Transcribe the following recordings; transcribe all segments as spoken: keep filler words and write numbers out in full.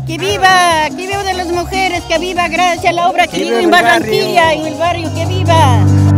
Que viva, que viva de las mujeres, que viva gracias a la obra que vive en Barranquilla, en el barrio, que viva.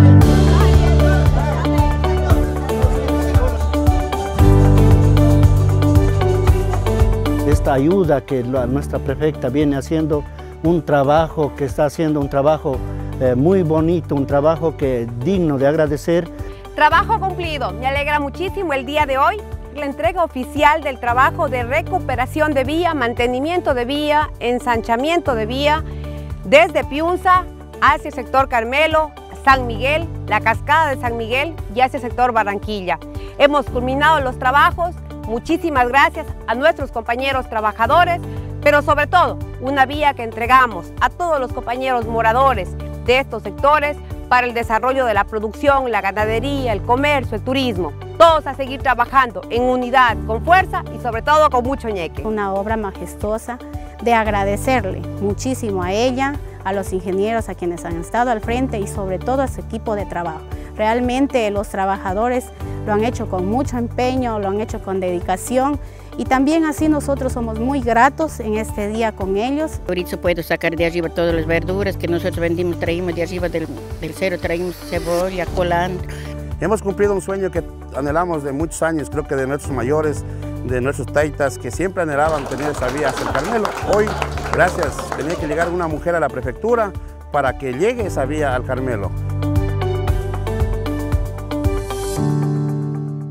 Esta ayuda que la, nuestra prefecta viene haciendo, un trabajo que está haciendo, un trabajo eh, muy bonito, un trabajo que es digno de agradecer. Trabajo cumplido, me alegra muchísimo el día de hoy, la entrega oficial del trabajo de recuperación de vía, mantenimiento de vía, ensanchamiento de vía, desde Piunza hacia el sector Carmelo, San Miguel, la cascada de San Miguel y hacia el sector Barranquilla. Hemos culminado los trabajos, muchísimas gracias a nuestros compañeros trabajadores, pero sobre todo una vía que entregamos a todos los compañeros moradores de estos sectores para el desarrollo de la producción, la ganadería, el comercio, el turismo. Todos a seguir trabajando en unidad, con fuerza y sobre todo con mucho ñeque. Una obra majestuosa de agradecerle muchísimo a ella, a los ingenieros a quienes han estado al frente y sobre todo a su equipo de trabajo. Realmente los trabajadores lo han hecho con mucho empeño, lo han hecho con dedicación y también así nosotros somos muy gratos en este día con ellos. Ahorita se puede sacar de arriba todas las verduras que nosotros vendimos, traímos de arriba del, del cero, traímos cebolla, colantro. Hemos cumplido un sueño que anhelamos de muchos años, creo que de nuestros mayores, de nuestros taitas, que siempre anhelaban tener esa vía hacia el Carmelo. Hoy, gracias, tenía que llegar una mujer a la prefectura para que llegue esa vía al Carmelo.